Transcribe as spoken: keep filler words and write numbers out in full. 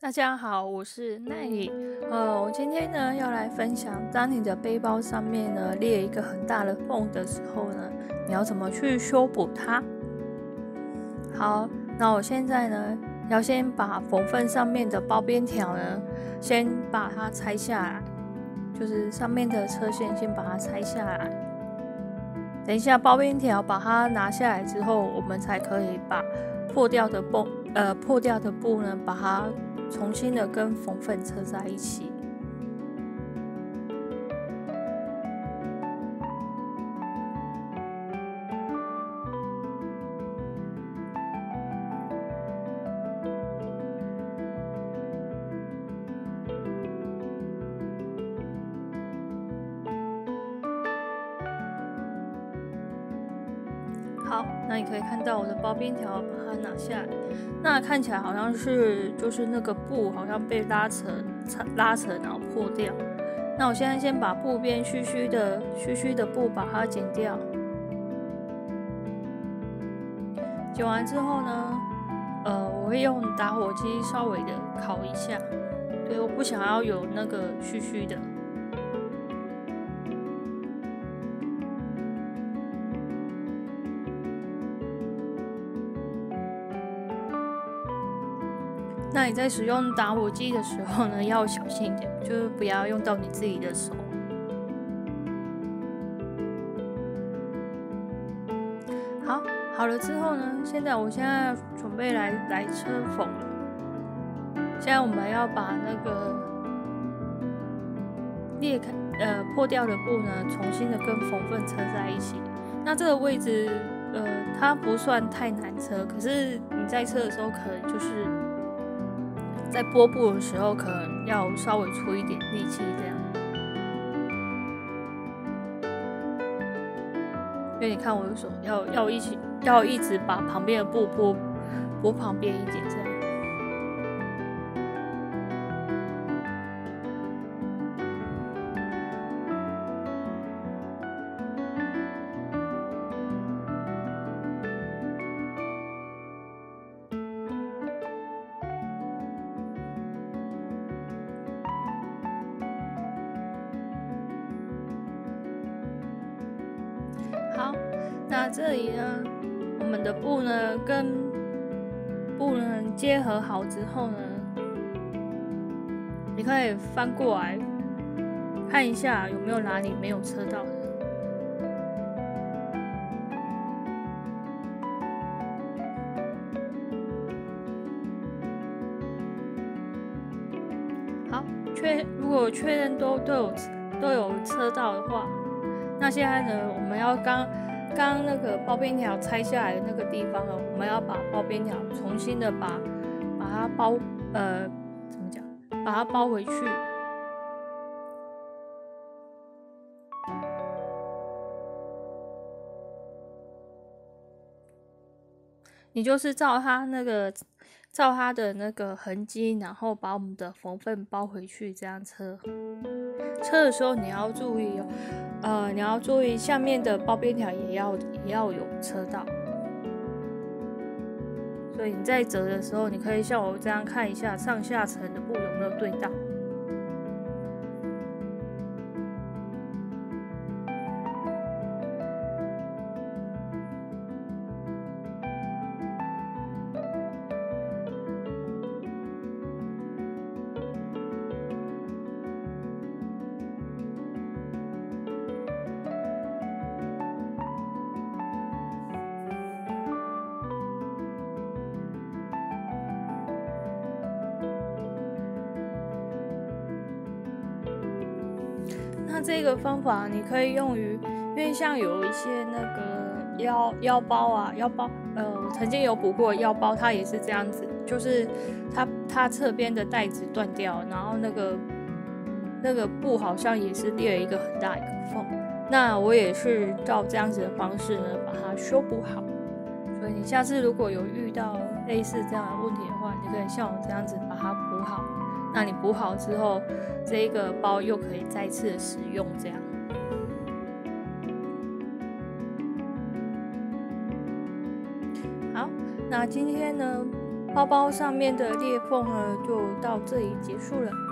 大家好，我是奈里。呃，我今天呢要来分享，当你的背包上面呢裂一个很大的缝的时候呢，你要怎么去修补它？好，那我现在呢要先把缝缝上面的包边条呢，先把它拆下来，就是上面的车线先把它拆下来。等一下包边条把它拿下来之后，我们才可以把破掉的布呃破掉的布呢，把它重新的跟缝缝车在一起。好，那你可以看到我的包边条，把它拿下来。那看起来好像是就是那个布好像被拉扯、拉扯然后破掉。那我现在先把布边虚虚的、虚虚的布把它剪掉。剪完之后呢，呃，我会用打火机稍微的烤一下，对，我不想要有那个虚虚的。那你在使用打火机的时候呢，要小心一点，就是不要用到你自己的手。好，好了之后呢，现在我现在准备来来车缝了。现在我们要把那个裂开呃破掉的布呢，重新的跟缝缝车在一起。那这个位置呃它不算太难车，可是你在车的时候可能就是。在拨布的时候，可能要稍微出一点力气，这样。因为你看我的手要要一起要一直把旁边的布拨拨旁边一点，这样。好，那这里呢，我们的布呢跟布呢结合好之后呢，你可以翻过来看一下有没有哪里没有车到的。好，确如果确认都都有都有车到的话。那现在呢，我们要刚刚那个包边条拆下来的那个地方呢，我们要把包边条重新的把把它包呃怎么讲，把它包回去。你就是照它那个照它的那个痕迹，然后把我们的缝缝包回去，这样车。车的时候你要注意哦。呃，你要注意下面的包边条也要也要有车道，所以你在折的时候，你可以像我这样看一下上下层的布有没有对到。那这个方法你可以用于，因为像有一些那个腰腰包啊，腰包，呃，我曾经有补过腰包，它也是这样子，就是它它侧边的带子断掉，然后那个那个布好像也是裂了一个很大一个缝。那我也是照这样子的方式呢，把它修补好。所以你下次如果有遇到类似这样的问题的话，你可以像我这样子把它补好。那你补好之后，这一个包又可以再次的使用，这样。好，那今天呢， 包包上面的裂缝呢，就到这里结束了。